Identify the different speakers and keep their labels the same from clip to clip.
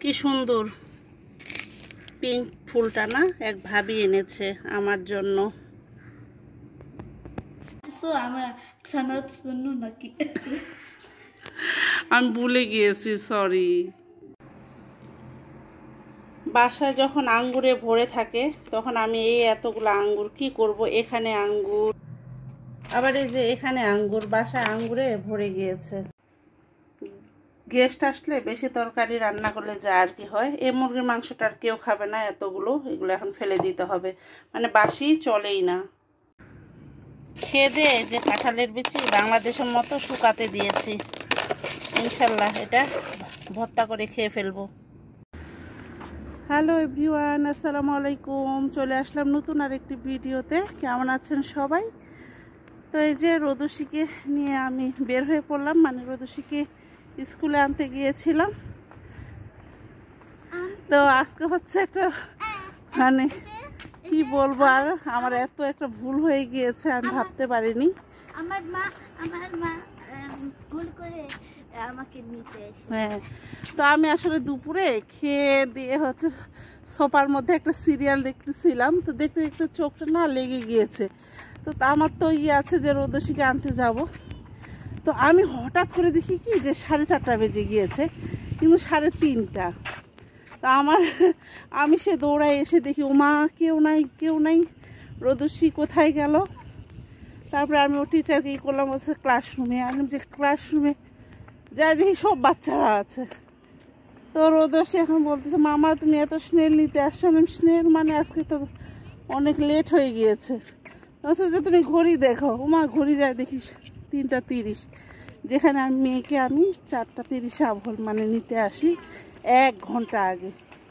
Speaker 1: কি সুন্দর পিঙ্ক ফুলটা না, এক ভাবি এনেছে আমার জন্য। আমি ভুলে গিয়েছি, সরি। বাসায় যখন আঙ্গুরে ভরে থাকে তখন আমি এই এতগুলো আঙ্গুর কি করব। এখানে আঙ্গুর, আবার এই যে এখানে আঙ্গুর, বাসায় আঙ্গুরে ভরে গিয়েছে। গেস্ট আসলে বেশি তরকারি রান্না করলে যা আর কি হয়, এই মুরগির মাংসটা আর কেউ খাবে না এতগুলো, এগুলো এখন ফেলে দিতে হবে, মানে বাসি চলেই না। খেয়ে দিয়ে যে কাঁঠালের বিচি বাংলাদেশের মতো শুকাতে দিয়েছি, ইনশাল্লাহ এটা ভর্তা করে খেয়ে ফেলবো। হ্যালো এভরিওয়ান, আসসালামু আলাইকুম। চলে আসলাম নতুন আরেকটি ভিডিওতে। কেমন আছেন সবাই? তো এই যে রোদসীকে নিয়ে আমি বের হয়ে পড়লাম, মানে রোদসীকে স্কুলে আনতে গিয়েছিলাম। তো আজকে হচ্ছে একটা, মানে কি বলবো, আর আমার এত একটা ভুল হয়ে গিয়েছে, আমি ভাবতে পারিনি।
Speaker 2: আমার মা ভুল করে আমাকে নিতে এসে।
Speaker 1: হ্যাঁ, তো আমি আসলে দুপুরে খেয়ে দিয়ে হচ্ছে সোফার মধ্যে একটা সিরিয়াল দেখতেছিলাম, তো দেখতে দেখতে চোখটা না লেগে গিয়েছে। তো আমার তো আছে যে রোদসীকে আনতে যাব। তো আমি হঠাৎ করে দেখি কি যে 4:30 বেজে গিয়েছে, কিন্তু 3:30। তা আমি সে দৌড়ায় এসে দেখি ওমা কেউ নাই, কেউ নাই, রোদসী কোথায় গেল। তারপরে আমি ও টিচারকে ই করলাম, হচ্ছে ক্লাসরুমে আনলাম, যে ক্লাসরুমে যাই দেখি সব বাচ্চারা আছে। তো রোদসী এখন বলতেছে মামা তুমি এত স্নেল নিতে আসছো। স্নেল মানে আজকে তো অনেক লেট হয়ে গিয়েছে। বলছে যে তুমি ঘড়ি দেখো। ওমা ঘড়ি যায় দেখি 3:30, যেখানে আমি মেয়েকে 4:30 মানে নিতে আসি 1 ঘন্টা আগে।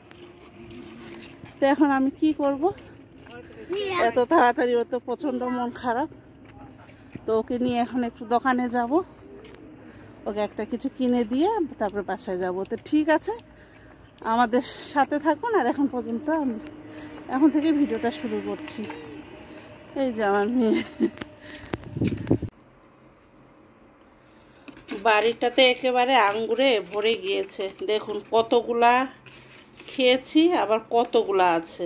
Speaker 1: তো এখন আমি কি করব, এত তাড়াতাড়ি, ওর তো প্রচণ্ড মন খারাপ। তো ওকে নিয়ে এখন একটু দোকানে যাব, ওকে একটা কিছু কিনে দিয়ে তারপরে বাসায় যাব। তো ঠিক আছে, আমাদের সাথে থাকুন। আর এখন পর্যন্ত আমি এখন থেকে ভিডিওটা শুরু করছি। এই যে আমার মেয়ে, বাড়িটাতে একেবারে আঙ্গুরে ভরে গিয়েছে। দেখুন কতগুলা খেয়েছি, আবার কতগুলা আছে।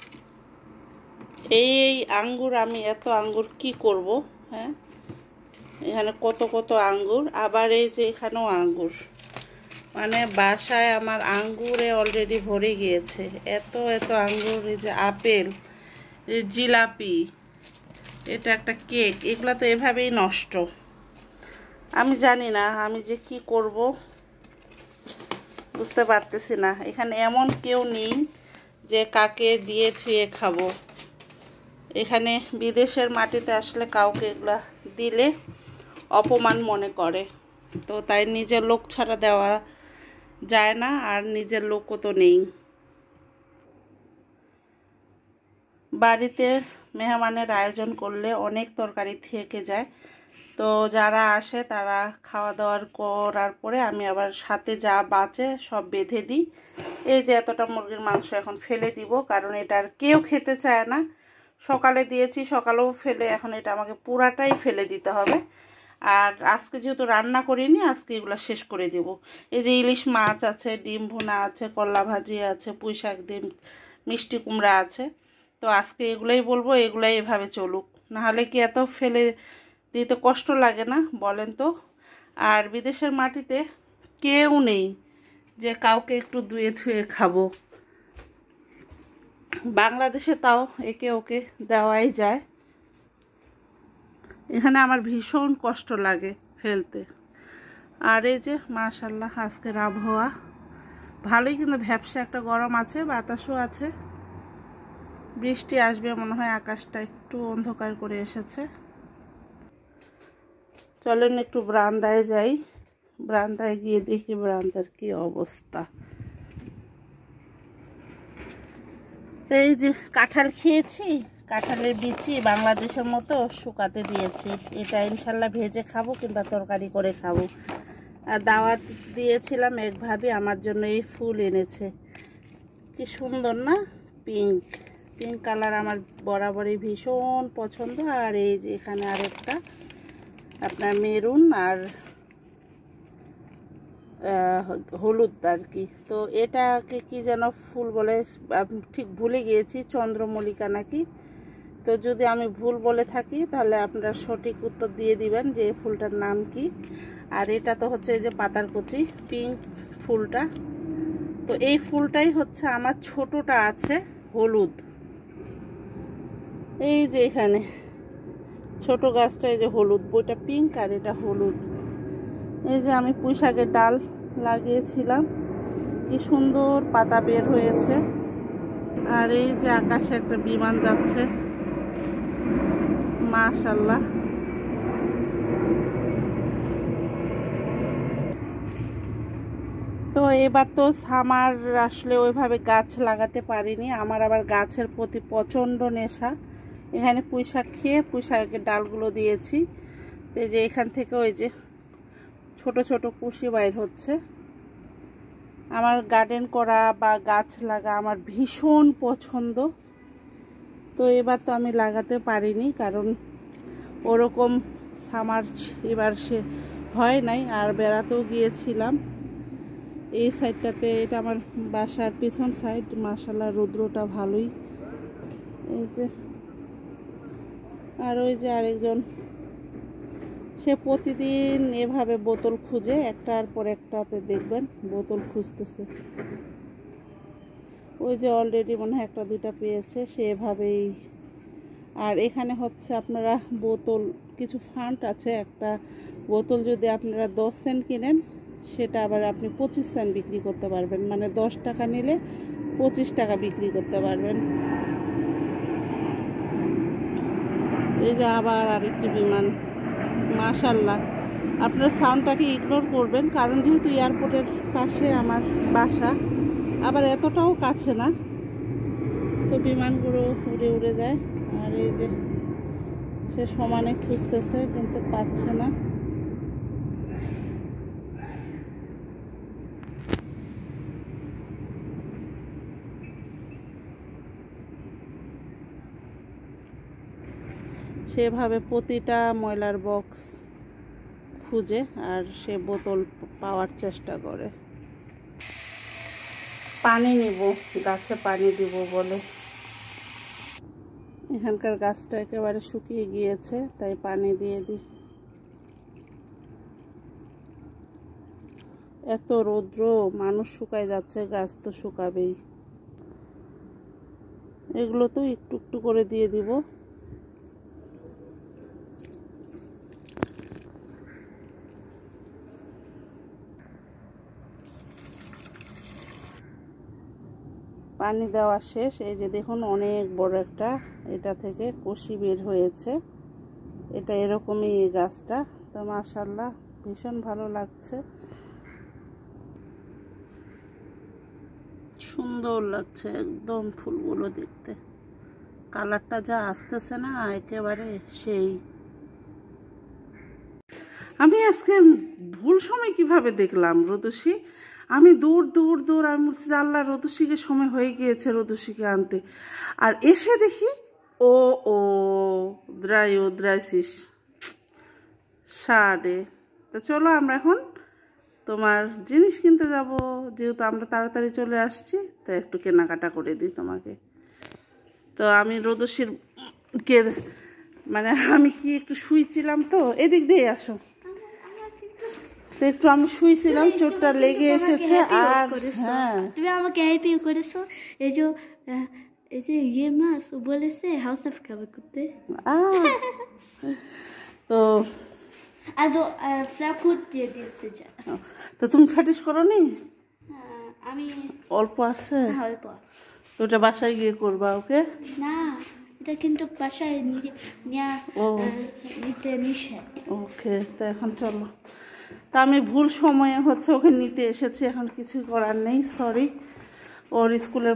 Speaker 1: এই আঙ্গুর, আমি এত আঙ্গুর কি করব। হ্যাঁ, এখানে কত কত আঙ্গুর, আবার এই যে এখানেও আঙ্গুর, মানে বাসায় আমার আঙ্গুরে অলরেডি ভরে গিয়েছে। এত এত আঙ্গুর। এই যে আপেল, এই জিলাপি, এটা একটা কেক, এগুলো তো এভাবেই নষ্ট। আমি জানি না আমি যে কি করব, বুঝতে পারতেছি না। এখানে এমন কেউ নেই যে কাকে দিয়ে ধুয়ে খাবো। এখানে বিদেশের মাটিতে আসলে কাউকে এগুলা দিলে অপমান মনে করে, তো তাই নিজের লোক ছাড়া দেওয়া যায় না, আর নিজের লোকও তো নেই। বাড়িতে মেহমানের আয়োজন করলে অনেক তরকারি থেকে যায়, তো যারা আসে তারা খাওয়া দাওয়ার করার পরে আমি আবার সাথে যা বাঁচে সব বেঁধে দিই। এই যে এতটা মুরগির মাংস এখন ফেলে দিব, কারণ এটা আর কেউ খেতে চায় না। সকালে দিয়েছি, সকালেও ফেলে, এখন এটা আমাকে পুরাটাই ফেলে দিতে হবে। আর আজকে যেহেতু রান্না করিনি, আজকে এগুলো শেষ করে দেব। এই যে ইলিশ মাছ আছে, ডিম ভুনা আছে, করলা ভাজি আছে, পুঁই শাক ডিম, মিষ্টি কুমড়া আছে। তো আজকে এগুলাই বলবো, এগুলাই এভাবে চলুক, নাহলে কি এত ফেলে দিতে কষ্ট লাগে না বলেন তো। আর বিদেশের মাটিতে কেউ নেই যে কাউকে একটু ধুয়ে ধুয়ে খাবো। বাংলাদেশে তাও একে ওকে দেওয়াই যায়, এখানে আমার ভীষণ কষ্ট লাগে ফেলতে। আর এই যে মাশাআল্লাহ আজকের আবহাওয়া ভালোই, কিন্তু ভ্যাপসা একটা গরম আছে, বাতাসও আছে, বৃষ্টি আসবে মনে হয়, আকাশটা একটু অন্ধকার করে এসেছে। চলেন একটু বারান্দায় যাই, বারান্দায় গিয়ে দেখি বারান্দার কি অবস্থা। এই যে কাঁঠাল খেয়েছি, কাঁঠালের বিচি বাংলাদেশের মতো শুকাতে দিয়েছি। এটা ইনশাল্লাহ ভেজে খাবো কিংবা তরকারি করে খাবো। আর দাওয়াত দিয়েছিলাম এক ভাবি, আমার জন্য এই ফুল এনেছে। কি সুন্দর না, পিঙ্ক পিঙ্ক কালার আমার বরাবরই ভীষণ পছন্দ। আর এই যে এখানে আরেকটা আপনার মেরুন আর হলুদ আর কি। তো এটাকে কি যেন ফুল বলে, আমি ঠিক ভুলে গিয়েছি, চন্দ্রমল্লিকা নাকি। তো যদি আমি ভুল বলে থাকি তাহলে আপনারা সঠিক উত্তর দিয়ে দিবেন যে এই ফুলটার নাম কি। আর এটা তো হচ্ছে এই যে পাতারকুচি পিঙ্ক ফুলটা। তো এই ফুলটাই হচ্ছে আমার ছোটটা আছে হলুদ, এই যে এখানে ছোট গাছটা এই যে হলুদ, বইটা পিঙ্ক আর এটা হলুদ। এই যে আমি পুঁই শাকের ডাল লাগিয়েছিলাম, কি সুন্দর পাতা বের হয়েছে। আর এই যে আকাশে একটা বিমান যাচ্ছে, মাশাআল্লাহ। তো এবার তো সামার আসলে ওইভাবে গাছ লাগাতে পারিনি, আমার আবার গাছের প্রতি প্রচণ্ড নেশা। এখানে পুঁই শাক খেয়ে পুঁই শাকের ডালগুলো দিয়েছি। তো এই যে এখান থেকে ওই যে ছোট ছোট কুশি বাইর হচ্ছে। আমার গার্ডেন করা বা গাছ লাগা আমার ভীষণ পছন্দ। তো এবার তো আমি লাগাতে পারিনি, কারণ ওরকম সামার এবার সে হয় নাই। আর বেড়াতেও গিয়েছিলাম এই সাইডটাতে, এটা আমার বাসার পিছন সাইড। মাশাআল্লাহ রৌদ্রটা ভালোই। এই যে আর ওই যে আরেকজন, সে প্রতিদিন এভাবে বোতল খুঁজে, একটার পর একটাতে দেখবেন বোতল খুঁজতেছে। ওই যে অলরেডি মনে হয় একটা দুইটা পেয়েছে, সে এভাবেই। আর এখানে হচ্ছে আপনারা বোতল, কিছু ফান্ড আছে, একটা বোতল যদি আপনারা 10 সেন্ট কিনেন সেটা আবার আপনি 25 সেন্ট বিক্রি করতে পারবেন, মানে 10 টাকা নিলে 25 টাকা বিক্রি করতে পারবেন। এই যে আবার আরেকটি বিমান, মাশাআল্লাহ। আপনারা সাউন্ডটাকে ইগনোর করবেন, কারণ যেহেতু এয়ারপোর্টের পাশে আমার বাসা, আবার এতটাও কাছে না, তো বিমানগুলো উড়ে উড়ে যায়। আর এই যে সে সমানে খুঁজতেছে কিন্তু পাচ্ছে না। সেভাবে প্রতিটা ময়লার বক্স খুঁজে আর সে বোতল পাওয়ার চেষ্টা করে। পানি নিব, গাছে পানি দিব বলে। এখানকার গাছটা একেবারে শুকিয়ে গিয়েছে, তাই পানি দিয়ে দিই। এত রৌদ্র, মানুষ শুকায় যাচ্ছে, গাছ তো শুকাবেই। এগুলো তো একটু একটু করে দিয়ে দিব। পানি দেওয়া শেষ। এই যে দেখুন অনেক বড় একটা এটা থেকে কষি বের হয়েছে। এটা এরকমই এই গাছটা। তো মাশাআল্লাহ ভীষণ ভালো লাগছে, সুন্দর লাগছে একদম ফুলগুলো দেখতে। কালারটা যা আসতেছে না একেবারে সেই। আমি আজকে ভুল সময় কিভাবে দেখলাম রোদসী, আমি দূর দূর দূর, আমি বলছি আল্লাহ রোদসীকে সময় হয়ে গিয়েছে রোদসীকে আনতে। আর এসে দেখি ও ও দ্রাইসিস সাড়ে। তো চলো আমরা এখন তোমার জিনিস কিনতে যাব, যেহেতু আমরা তাড়াতাড়ি চলে আসছি, তো একটু কেনাকাটা করে দিই তোমাকে। তো আমি রোদসীর কে মানে আমি কি একটু শুয়েছিলাম, তো এদিক দিয়ে আসো। তো একটু আমি শুয়েছিলাম, চোটটা লেগে এসেছে। আর হ্যাঁ
Speaker 2: তুমি আমাকে হ্যাপি করেছো। এই যে ইয়ে মাস বলেছে হাউস অফ খাবে করতে।
Speaker 1: তো
Speaker 2: Also Frankfurt দিয়ে দিয়েছে।
Speaker 1: তো তুমি ফ্যাটিস করো নি?
Speaker 2: আমি
Speaker 1: অল্প আছে,
Speaker 2: অল্প।
Speaker 1: তো ওটা বাসায় গিয়ে করবা, ওকে?
Speaker 2: না, এটা কিন্তু বাসায় নিতে নিষেধ।
Speaker 1: ওকে, তো এখন চলো। তা আমি ভুল সময়ে হচ্ছে ওকে নিতে এসেছি, এখন কিছু করার নেই, সরি। ওর স্কুলের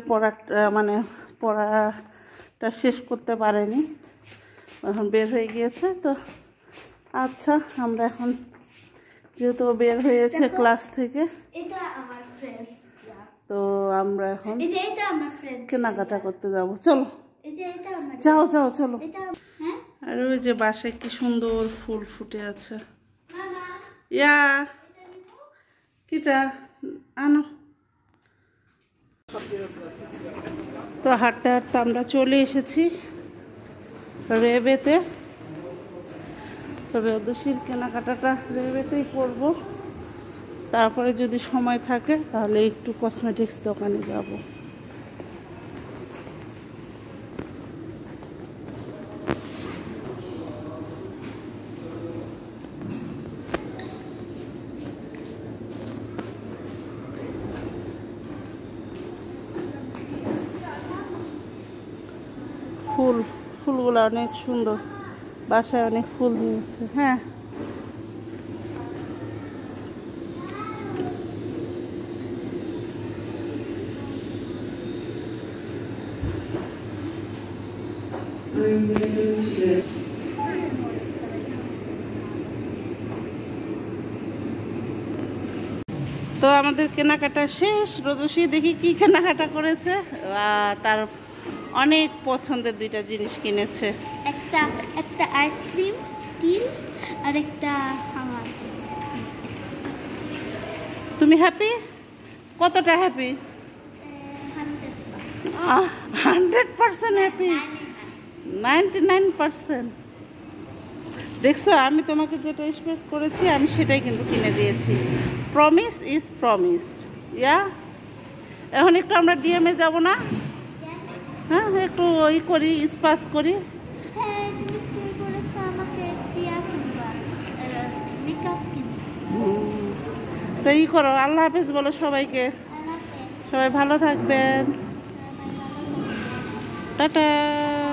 Speaker 1: পড়াটা শেষ করতে পারেনি, এখন বের হয়ে গিয়েছে। তো আচ্ছা, আমরা এখন যেহেতু বের হয়েছে ক্লাস থেকে,
Speaker 2: এটা আমার ফ্রেন্ড,
Speaker 1: তো আমরা এখন
Speaker 2: এটা আমার ফ্রেন্ড
Speaker 1: কেনাকাটা করতে যাব। চলো
Speaker 2: এটা আমার,
Speaker 1: যাও যাও চলো।
Speaker 2: হ্যাঁ,
Speaker 1: আর ওই যে বাসায় কি সুন্দর ফুল ফুটে আছে।
Speaker 2: মামা
Speaker 1: ইয়া কি কিটা আনো। তো হাঁটতে হাঁটতে আমরা চলে এসেছি রেবেতে। তো রোদসির কেনাকাটাটা রেবেতেই করব, তারপরে যদি সময় থাকে তাহলে একটু কসমেটিক্স দোকানে যাব। ফুলগুলো অনেক সুন্দর, বাসায় অনেক ফুল নিয়েছে। হ্যাঁ, তো আমাদের কেনাকাটা শেষ। রোদসি দেখি কি কেনাকাটা করেছে। তার অনেক পছন্দের দুইটা জিনিস কিনেছে।
Speaker 2: একটা আইসক্রিম স্টিল আর একটা আমার।
Speaker 1: তুমি হ্যাপি? কতটা হ্যাপি? 100% হ্যাপি, 99%। দেখছো, আমি তোমাকে যেটা এক্সপেক্ট করেছি আমি সেটাই কিন্তু কিনে দিয়েছি। Promise is promise. ইয়া, এখন একটু আমরা ডিএমে যাব না? হ্যাঁ, একটু ওই করি, স্পাস করি। তো ই করো, আল্লাহ হাফেজ বলো সবাইকে। সবাই ভালো থাকবেন, টাটা।